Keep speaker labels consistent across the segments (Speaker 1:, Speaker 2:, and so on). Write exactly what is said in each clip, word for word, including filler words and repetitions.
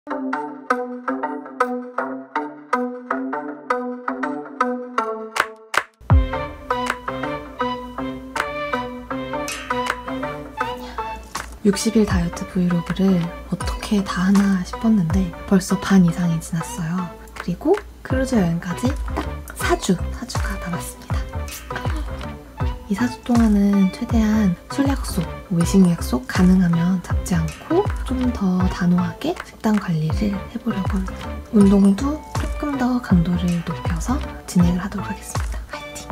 Speaker 1: 육십 일 다이어트 브이로그를 어떻게 다 하나 싶었는데 벌써 반 이상이 지났어요. 그리고 크루즈 여행까지 딱 사 주, 사 주가 남았습니다. 이 사 주 동안은 최대한 술 약속, 외식 약속 가능하면 잡지 않고 좀 더 단호하게 식단 관리를 해보려고 합니다. 운동도 조금 더 강도를 높여서 진행을 하도록 하겠습니다. 화이팅!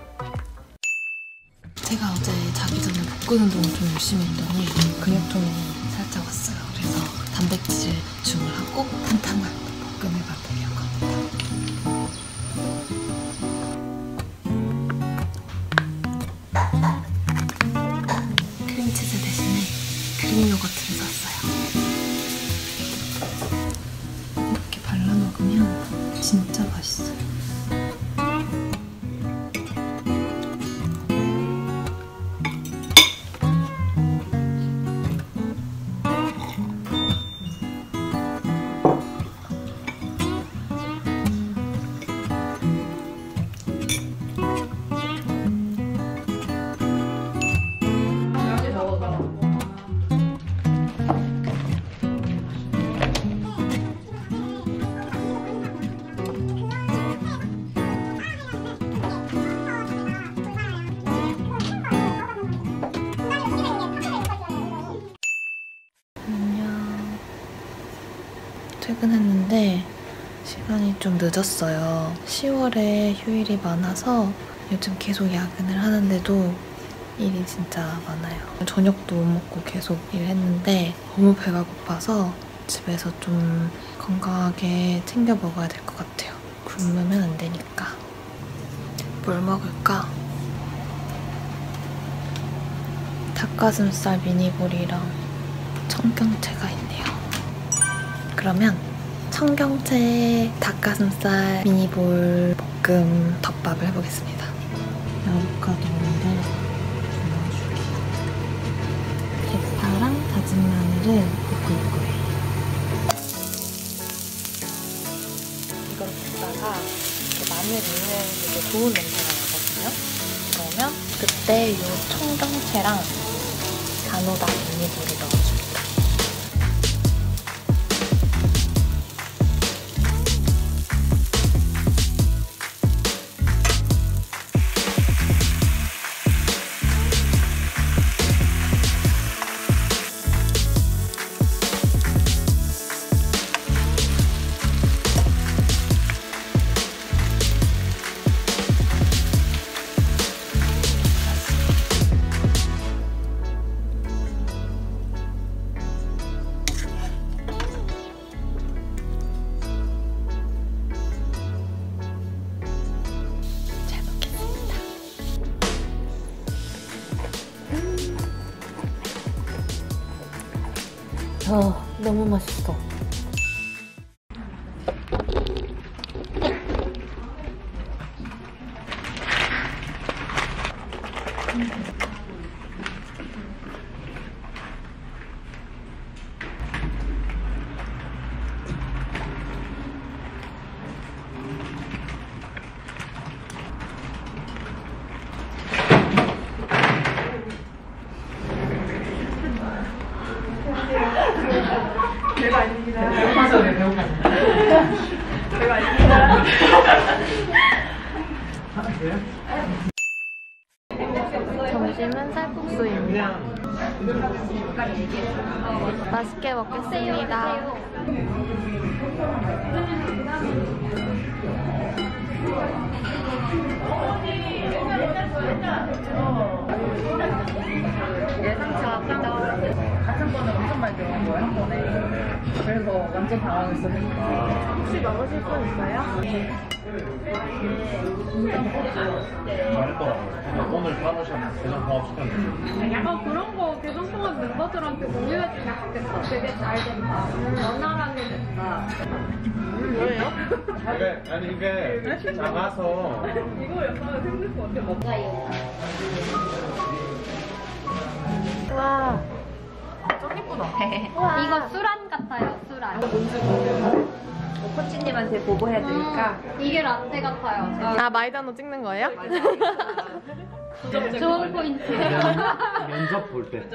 Speaker 1: 제가 어제 자기 전에 복근 운동을 좀 열심히 했더니 근육통이 살짝 왔어요. 그래서 단백질 보충을 하고 탄탄한 복근을 만들려고 합니다. 크림치즈 대신에 크림 요거트를 샀어요. 이렇게 발라 먹으면 진짜 맛있어요. 퇴근했는데 시간이 좀 늦었어요. 시월에 휴일이 많아서 요즘 계속 야근을 하는데도 일이 진짜 많아요. 저녁도 못 먹고 계속 일했는데 너무 배가 고파서 집에서 좀 건강하게 챙겨 먹어야 될 것 같아요. 굶으면 안 되니까. 뭘 먹을까? 닭가슴살 미니볼이랑 청경채가 있네요. 그러면 청경채 닭가슴살 미니볼 볶음 덮밥을 해보겠습니다. 아보카도 먼저 넣어줄게요. 대파랑 다진 마늘을 볶을 거예요. 이걸 볶다가 이렇게 마늘 있는 되게 좋은 냄새가 나거든요. 그러면 그때 이 청경채랑 단호박 미니볼을 넣어줍니다. 어, 너무 맛있어.
Speaker 2: 별거 아닙니다. 배고파서 왜 배고파요? 별거 아닙니다.
Speaker 1: 점심은 쌀국수입니다. 맛있게 먹겠습니다.
Speaker 2: 예상치 않았다. 같은 거는 엄청 많이 들어간 거예요, 한 번에. 그래서 완전 당황했어요. 혹시 먹으실 분 있어요? 네.
Speaker 3: 잘했더라고요. 오늘 파노션 계정 통합 시켰는데.
Speaker 2: 약간 그런 거 계정 통합 멤버들한테 공유해주면 좋겠다. 되게 잘 된다. 원활하게 된다. 뭐예요?
Speaker 3: 네, 아니 이게 작아서.
Speaker 2: 이거 약간 힘들 것 같아.
Speaker 1: 와,
Speaker 2: 짱 예쁘다.
Speaker 4: 이거 수란 같아요, 수란.
Speaker 2: 코치님한테 보고해드릴까?
Speaker 4: 이게 라떼 같아요.
Speaker 1: 아, 마이다노 찍는 거예요?
Speaker 4: 좋은 포인트.
Speaker 3: 면접 볼 때.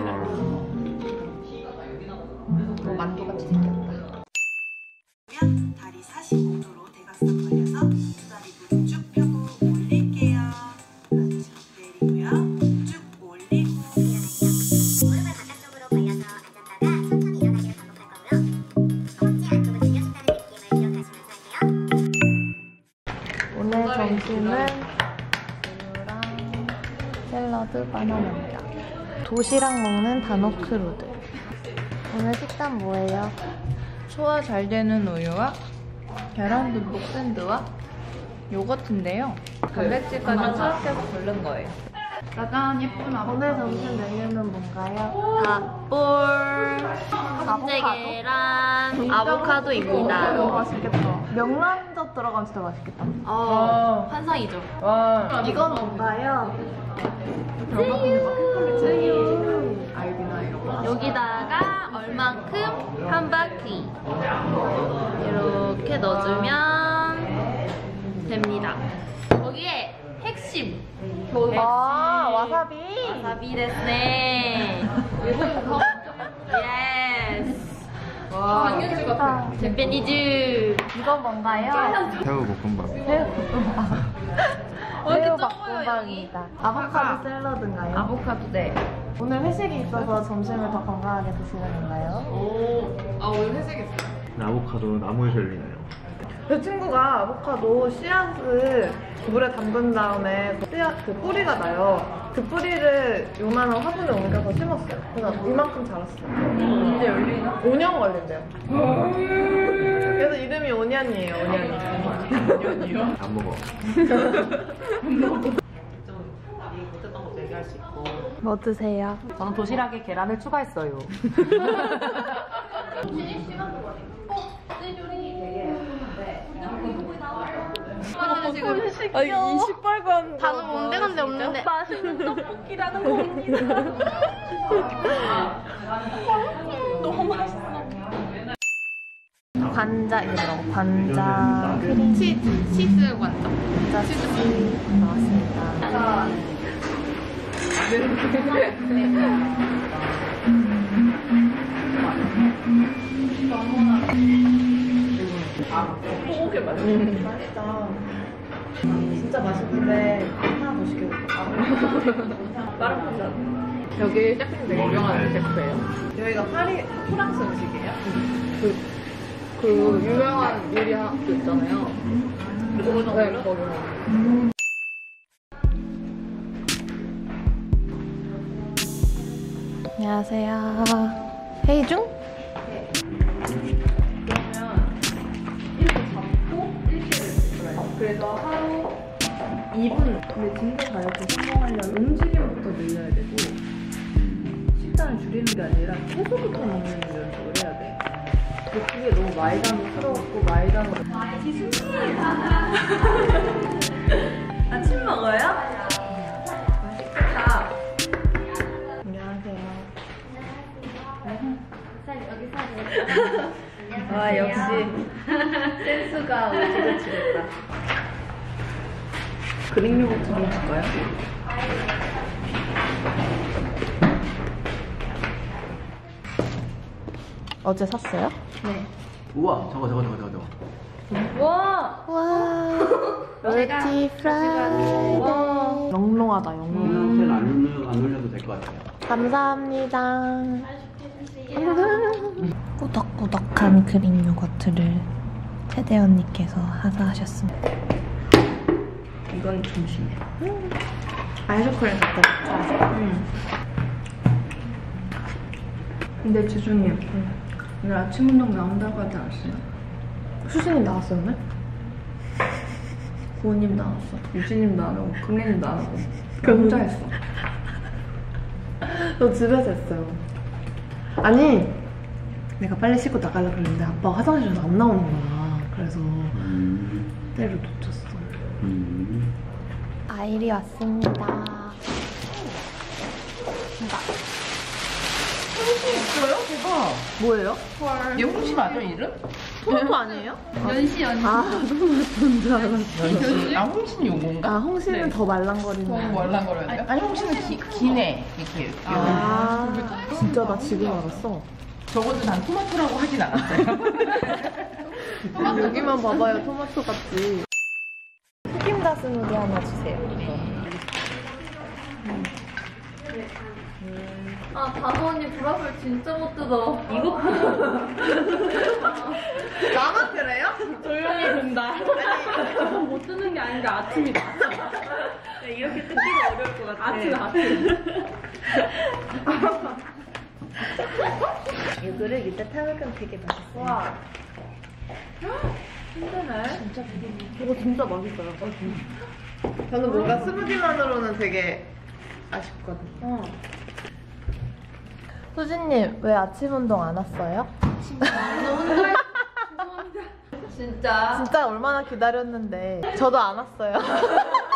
Speaker 2: 만두같이 생겼다.
Speaker 5: 다리 사십오 도로 대각선 벌려서 두 다리 무릎 쭉 펴고 올릴게요. 반지 내리고요. 쭉 올리고
Speaker 6: 무릎을 바깥쪽으로 벌려서 앉았다가 천천히 일어나기를 반복할 거고요. 허벅지 안쪽을 들려준다는 느낌을 기억하시면서 할게요.
Speaker 1: 오늘 점심은 우유랑 샐러드 바나나입니다. 도시락 먹는 단호크루드. 오늘 식단 뭐예요?
Speaker 2: 소화 잘 되는 우유와 계란 듬뿍 샌드와 요거트인데요. 단백질까지 추락해서 고른 거예요. 짜잔, 예쁜 아보카도.
Speaker 1: 오늘 점심 메뉴는 뭔가요? 닭볼,
Speaker 4: 껍데기랑
Speaker 1: 아보카도입니다. 너무 맛있겠다. 명란젓 들어가면 진짜 맛있겠다.
Speaker 2: 어,
Speaker 4: 환상이죠.
Speaker 2: 와.
Speaker 1: 이건 뭔가요?
Speaker 2: 쯔유. 알비나 이런 거.
Speaker 4: 여기다가 얼만큼 한 바퀴 이렇게 넣어주면 됩니다. 거기에 핵심
Speaker 1: 아, 와사비.
Speaker 4: 와사비 데스네. 예스.
Speaker 2: 와. 당연지 같아.
Speaker 4: 재팬니즈.
Speaker 1: 이건 뭔가요?
Speaker 3: 새우 볶음밥.
Speaker 1: 새우 볶음밥입니다. 아보카도 샐러드인가요?
Speaker 2: 아보카도 네.
Speaker 1: 오늘 회식이 있어서 점심을 더 건강하게 드시는 건가요?
Speaker 2: 오. 아, 오늘 회식했어요.
Speaker 3: 아보카도 나무에서 열리네요.
Speaker 1: 제 친구가 아보카도 씨앗을 물에 담근 다음에 그 씨앗, 그 뿌리가 나요. 그 뿌리를 요만한 화분에 옮겨서 심었어요. 그래서 이만큼 자랐어요.
Speaker 2: 언제 열리나?
Speaker 1: 오 년 걸린대요. 그래서 이름이 오년이에요, 오년이.
Speaker 3: 안 먹어.
Speaker 1: 뭐 드세요?
Speaker 2: 저는 도시락에 계란을 추가했어요.
Speaker 1: 아, 이 시뻘건
Speaker 4: 단어 뭔데건데 없는데.
Speaker 1: 맛있는 떡볶이라는 겁니다. 너무 맛있어. 관자 이거 뭐라고? 관자 크림
Speaker 2: 치즈, 치즈 관자.
Speaker 1: 관자 치즈 나왔습니다. 소고기 맛있어. 맛있다. 진짜 맛있는데 하나 더 시켜볼까? 다른 분자.
Speaker 2: 여기 셰프님 되게 유명한 셰프예요.
Speaker 1: 여기가 파리 프랑스 음식이에요?
Speaker 2: 그, 그 유명한 요리 학교 있잖아요. 거기서 네, 거기서.
Speaker 1: 안녕하세요. 회의 중?
Speaker 2: 그래서 하루 이 분. 근데 진짜 다이어트 성공하려면 움직임부터 늘려야 되고 식단을 줄이는 게 아니라 채소부터 먹는 연습을 해야 돼. 근데 그게 너무 마이다노스럽고 마이다노. 아침 먹어요? 맛있겠다.
Speaker 1: 안녕하세요.
Speaker 2: 와, 역시 센스가 우지그지겠다. 그릭 요거트 좀 줄까요?
Speaker 1: 어제 샀어요?
Speaker 2: 네.
Speaker 3: 우와, 저거 저거 저거 저거 저거.
Speaker 2: 와!
Speaker 1: 와, 멀티 프라이. 영롱하다, 영롱.
Speaker 3: 셀 안 올려 안 올려도 될 것 같아요.
Speaker 1: 감사합니다. 꾸덕꾸덕한 그릭 요거트를 세대 언니께서 하사하셨습니다.
Speaker 2: 이건 점심이야.
Speaker 1: 아이스크림 갖다 줬죠?
Speaker 2: 응. 근데 지준님, 오늘 아침 운동 나온다고 하지 않았어요?
Speaker 1: 수진이 나왔어요, 오늘?
Speaker 2: 구호님 나왔어. 유진님도 안 오고, 금리님도 안 오고. 그 혼자 했어.
Speaker 1: 저 집에서 했어요. 아니, 내가 빨리 씻고 나가려고 그랬는데 아빠가 화장실에서 안 나오는 거야. 그래서
Speaker 3: 음.
Speaker 1: 때를 놓쳤어.
Speaker 3: 음.
Speaker 1: 아이리 왔습니다.
Speaker 7: 있어요? 대박.
Speaker 1: 뭐예요?
Speaker 7: 얘 홍시 맞아 이름?
Speaker 1: 토마토 아니에요?
Speaker 4: 연시 연시.
Speaker 1: 아, 토마토인 줄 알았어.
Speaker 7: 연시? 아 홍시는 요건가?
Speaker 1: 아, 홍시는
Speaker 7: 네.
Speaker 1: 더 말랑거리는.
Speaker 7: 더 말랑거려야 돼요? 아니 홍시는 기, 기네 이렇게 이렇게.
Speaker 1: 아, 진짜 나 지금 알았어.
Speaker 7: 적어도 난 토마토라고 하진 않았어요.
Speaker 1: 여기만 봐봐요, 토마토 같지. 튀김 가스누리 하나 주세요.
Speaker 4: 아 다솜 언니 불합을 진짜 못 뜯어. 이거
Speaker 1: 나만 그래요?
Speaker 4: 조용히 된다. 아니 못 뜯는 게 아니라 아침이다.
Speaker 2: 이렇게 뜯기가 어려울 것 같아.
Speaker 4: 아침 아침.
Speaker 1: 이거를 밑에 타면 되게 맛있어.
Speaker 2: 와. 힘드네.
Speaker 1: 이거 진짜 맛있어요. 저는 뭔가 스무디만으로는 되게 아쉽거든요. 수진님, 왜 아침 운동 안 왔어요?
Speaker 4: 진짜.
Speaker 1: 진짜 얼마나 기다렸는데. 저도 안 왔어요.